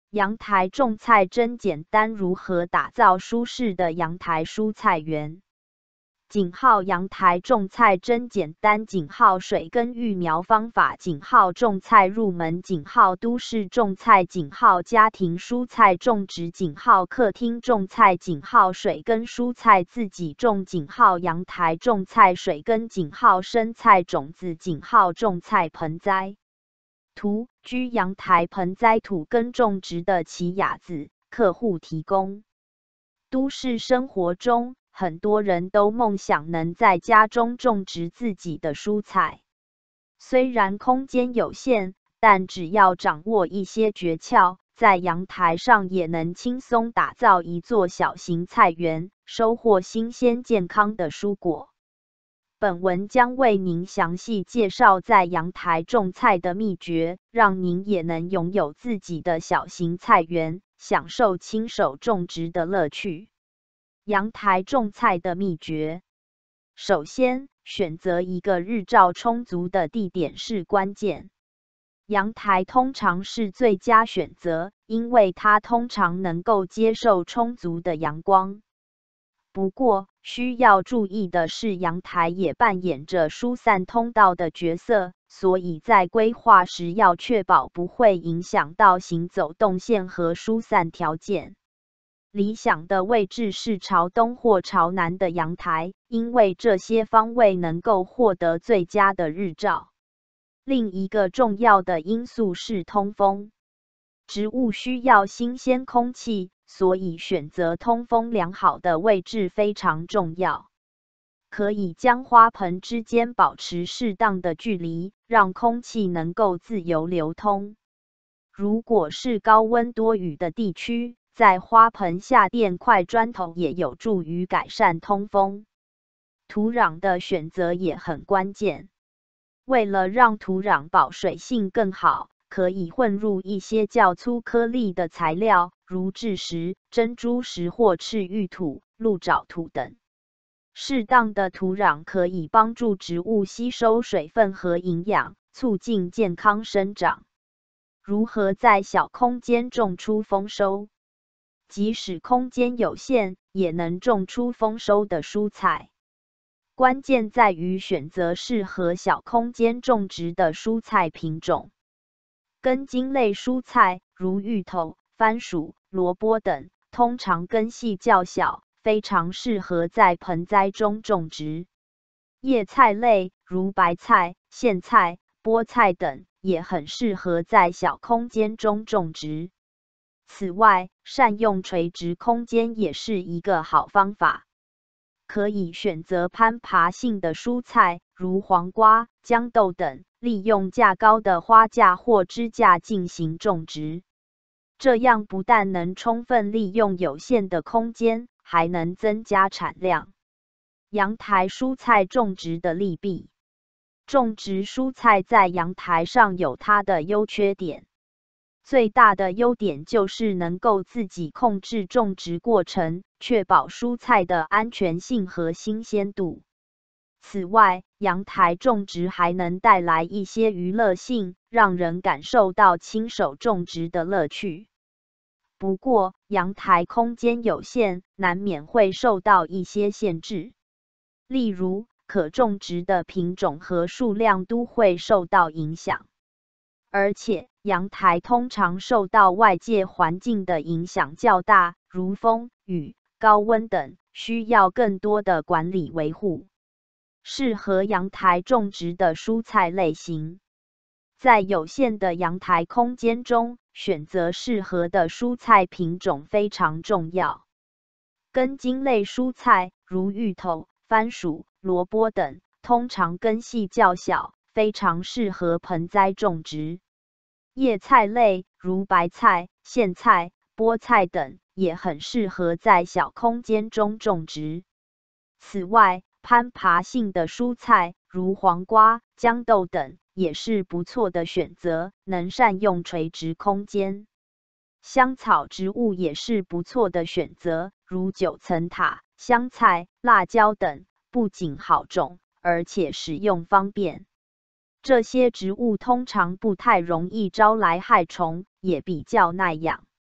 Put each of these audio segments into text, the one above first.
阳台种菜真简单，如何打造舒适的阳台蔬菜园？井号阳台种菜真简单，井号水耕育苗方法，井号种菜入门，井号都市种菜，井号家庭蔬菜种植，井号客厅种菜，井号水耕蔬菜自己种，井号阳台种菜水耕，井号生菜种子，井号种菜盆栽。图：居阳台盆栽土耕种植的奇雅子，客户提供。都市生活中，很多人都梦想能在家中种植自己的蔬菜。虽然空间有限，但只要掌握一些诀窍，在阳台上也能轻松打造一座小型菜园，收获新鲜健康的蔬果。本文将为您详细介绍在阳台种菜的秘诀，让您也能拥有自己的小型菜园，享受亲手种植的乐趣。阳台种菜的秘诀：首先，选择一个日照充足的地点是关键。阳台通常是最佳选择，因为它通常能够接受充足的阳光。不过，需要注意的是，阳台也扮演着疏散通道的角色，所以在规划时要确保不会影响到行走动线和疏散条件。理想的位置是朝东或朝南的阳台，因为这些方位能够获得最佳的日照。另一个重要的因素是通风。植物需要新鲜空气，所以选择通风良好的位置非常重要。可以将花盆之间保持适当的距离，让空气能够自由流通。如果是高温多雨的地区，在花盆下垫块砖头也有助于改善通风。土壤的选择也很关键。为了让土壤保水性更好，可以混入一些较粗颗粒的材料，如蛭石、珍珠石或赤玉土、鹿沼土等。适当的土壤可以帮助植物吸收水分和营养，促进健康生长。如何在小空间种出丰收？即使空间有限，也能种出丰收的蔬菜。关键在于选择适合小空间种植的蔬菜品种。根茎类蔬菜，如芋头、番薯、萝卜等，通常根系较小，非常适合在盆栽中种植。叶菜类，如白菜、苋菜、菠菜等，也很适合在小空间中种植。此外，善用垂直空间也是一个好方法。可以选择攀爬性的蔬菜，如黄瓜、豇豆等，利用架高的花架或支架进行种植。这样不但能充分利用有限的空间，还能增加产量。阳台蔬菜种植的利弊：种植蔬菜在阳台上有它的优缺点。最大的优点就是能够自己控制种植过程，确保蔬菜的安全性和新鲜度。此外，阳台种植还能带来一些娱乐性，让人感受到亲手种植的乐趣。不过，阳台空间有限，难免会受到一些限制。例如，可种植的品种和数量都会受到影响。而且，阳台通常受到外界环境的影响较大，如风、雨、高温等，需要更多的管理维护。适合阳台种植的蔬菜类型：在有限的阳台空间中，选择适合的蔬菜品种非常重要。根茎类蔬菜，如芋头、番薯、萝卜等，通常根系较小，非常适合盆栽种植。叶菜类，如白菜、苋菜、菠菜等，也很适合在小空间中种植。此外，攀爬性的蔬菜，如黄瓜、豇豆等，也是不错的选择，能善用垂直空间。香草植物也是不错的选择，如九层塔、香菜、辣椒等，不仅好种，而且使用方便。这些植物通常不太容易招来害虫，也比较耐养。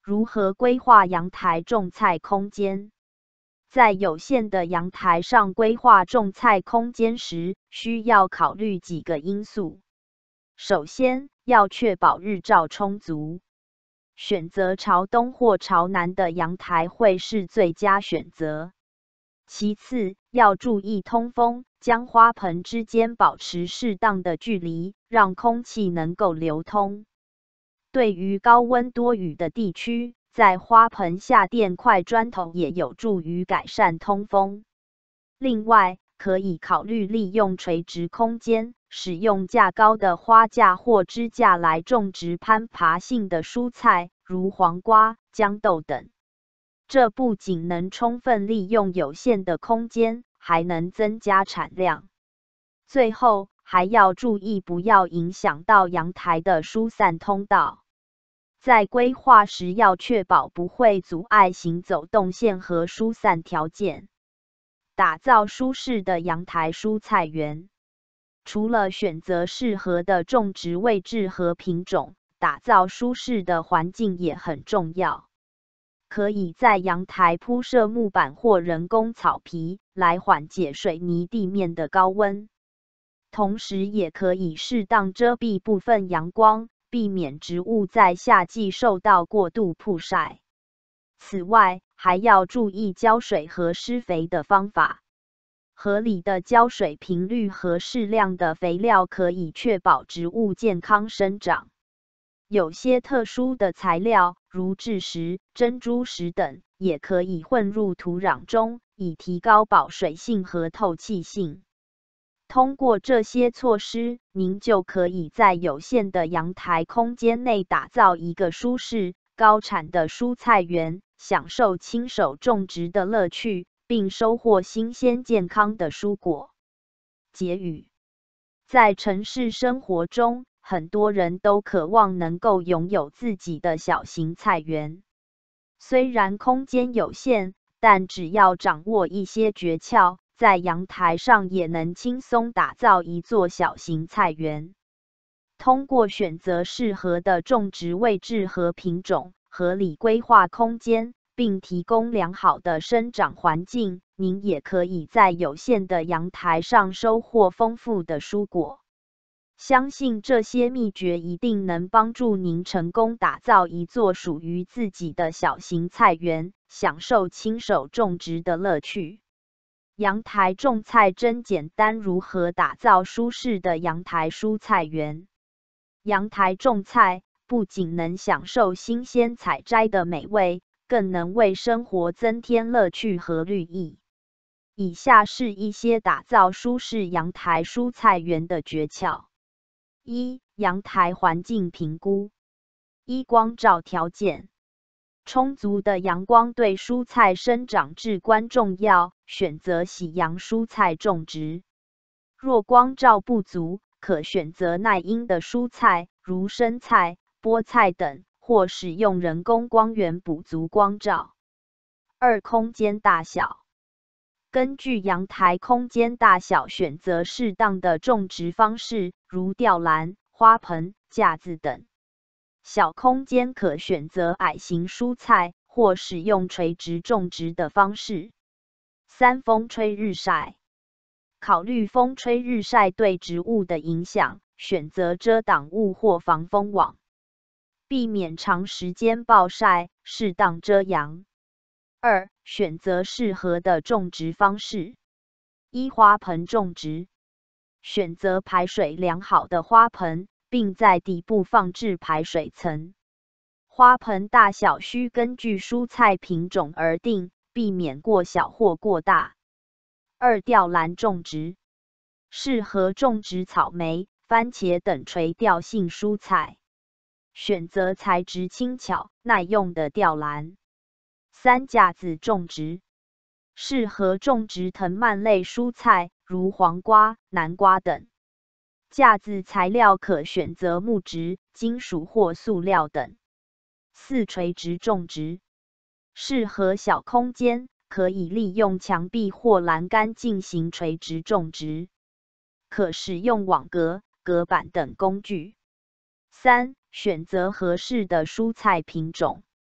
如何规划阳台种菜空间？在有限的阳台上规划种菜空间时，需要考虑几个因素。首先，要确保日照充足，选择朝东或朝南的阳台会是最佳选择。其次，要注意通风，将花盆之间保持适当的距离，让空气能够流通。对于高温多雨的地区，在花盆下垫块砖头也有助于改善通风。另外，可以考虑利用垂直空间，使用架高的花架或支架来种植攀爬性的蔬菜，如黄瓜、豇豆等。这不仅能充分利用有限的空间，还能增加产量。最后，还要注意不要影响到阳台的疏散通道。在规划时要确保不会阻碍行走动线和疏散条件。打造舒适的阳台蔬菜园。除了选择适合的种植位置和品种，打造舒适的环境也很重要。可以在阳台铺设木板或人工草皮，来缓解水泥地面的高温。同时也可以适当遮蔽部分阳光，避免植物在夏季受到过度曝晒。此外，还要注意浇水和施肥的方法。合理的浇水频率和适量的肥料可以确保植物健康生长。有些特殊的材料，如蛭石、珍珠石等，也可以混入土壤中，以提高保水性和透气性。通过这些措施，您就可以在有限的阳台空间内打造一个舒适、高产的蔬菜园，享受亲手种植的乐趣，并收获新鲜健康的蔬果。结语：在城市生活中，很多人都渴望能够拥有自己的小型菜园。虽然空间有限，但只要掌握一些诀窍，在阳台上也能轻松打造一座小型菜园。通过选择适合的种植位置和品种，合理规划空间，并提供良好的生长环境，您也可以在有限的阳台上收获丰富的蔬果。相信这些秘诀一定能帮助您成功打造一座属于自己的小型菜园，享受亲手种植的乐趣。阳台种菜真简单，如何打造舒适的阳台蔬菜园？阳台种菜不仅能享受新鲜采摘的美味，更能为生活增添乐趣和绿意。以下是一些打造舒适阳台蔬菜园的诀窍。1. 阳台环境评估。1. 光照条件。充足的阳光对蔬菜生长至关重要，选择喜阳蔬菜种植。若光照不足，可选择耐阴的蔬菜，如生菜、菠菜等，或使用人工光源补足光照。2. 空间大小。根据阳台空间大小选择适当的种植方式，如吊篮、花盆、架子等。小空间可选择矮型蔬菜，或使用垂直种植的方式。3. 风吹日晒。考虑风吹日晒对植物的影响，选择遮挡物或防风网，避免长时间暴晒，适当遮阳。2. 选择适合的种植方式。1. 花盆种植。选择排水良好的花盆，并在底部放置排水层。花盆大小需根据蔬菜品种而定，避免过小或过大。2. 吊篮种植。适合种植草莓、番茄等垂吊性蔬菜。选择材质轻巧、耐用的吊篮。3. 架子种植。适合种植藤蔓类蔬菜，如黄瓜、南瓜等。架子材料可选择木质、金属或塑料等。4. 垂直种植。适合小空间，可以利用墙壁或栏杆进行垂直种植。可使用网格、隔板等工具。3. 选择合适的蔬菜品种。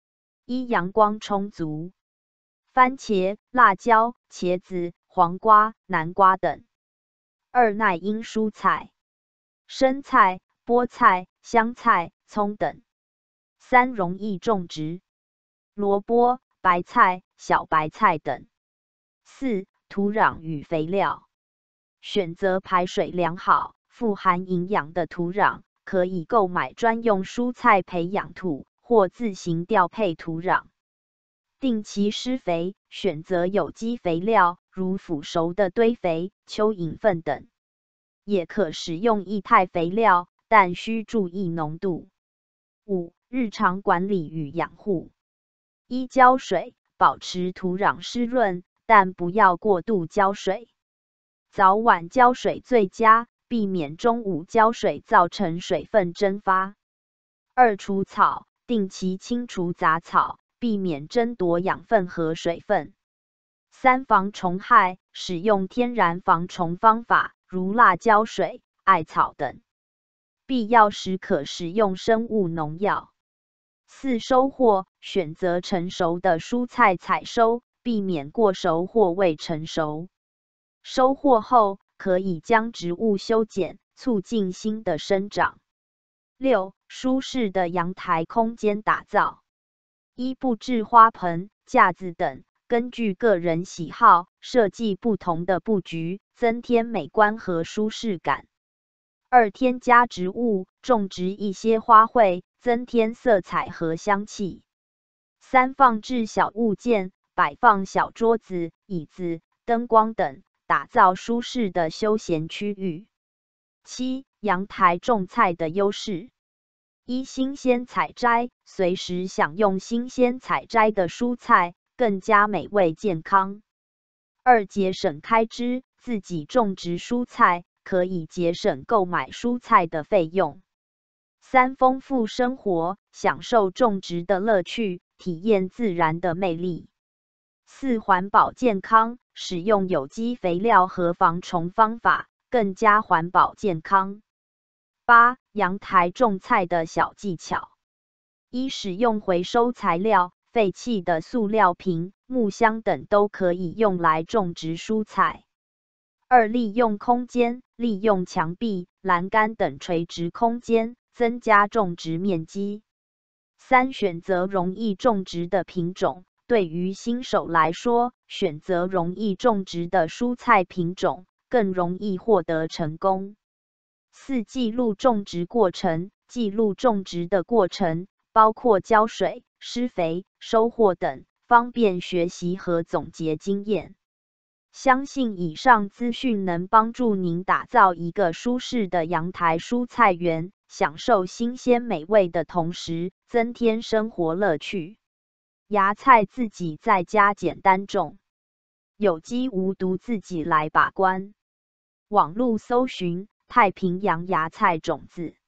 一、阳光充足。番茄、辣椒、茄子、黄瓜、南瓜等。2、耐阴蔬菜，生菜、菠菜、香菜、葱等。3、容易种植，萝卜、白菜、小白菜等。4、土壤与肥料，选择排水良好、富含营养的土壤，可以购买专用蔬菜培养土，或自行调配土壤。定期施肥，选择有机肥料，如腐熟的堆肥、蚯蚓粪等。也可使用液态肥料，但需注意浓度。5、日常管理与养护。一、浇水，保持土壤湿润，但不要过度浇水。早晚浇水最佳，避免中午浇水造成水分蒸发。2、除草，定期清除杂草，避免争夺养分和水分。3、防虫害，使用天然防虫方法，如辣椒水、艾草等。必要时可使用生物农药。4、收获，选择成熟的蔬菜采收，避免过熟或未成熟。收获后，可以将植物修剪，促进新的生长。6、舒适的阳台空间打造。一、布置花盆、架子等，根据个人喜好，设计不同的布局，增添美观和舒适感。2、添加植物，种植一些花卉，增添色彩和香气。3、放置小物件，摆放小桌子、椅子、灯光等，打造舒适的休闲区域。7、阳台种菜的优势。一、新鲜采摘，随时享用新鲜采摘的蔬菜，更加美味健康。2、节省开支，自己种植蔬菜，可以节省购买蔬菜的费用。3、丰富生活，享受种植的乐趣，体验自然的魅力。4、环保健康，使用有机肥料和防虫方法，更加环保健康。8、阳台种菜的小技巧。一、使用回收材料，废弃的塑料瓶、木箱等都可以用来种植蔬菜。2、利用空间，利用墙壁、栏杆等垂直空间，增加种植面积。3、选择容易种植的品种，对于新手来说，选择容易种植的蔬菜品种，更容易获得成功。4、记录种植过程，记录种植的过程，包括浇水、施肥、收获等，方便学习和总结经验。相信以上资讯能帮助您打造一个舒适的阳台蔬菜园，享受新鲜美味的同时，增添生活乐趣。芽菜自己在家简单种，有机无毒自己来把关。网络搜寻太平洋芽菜种子。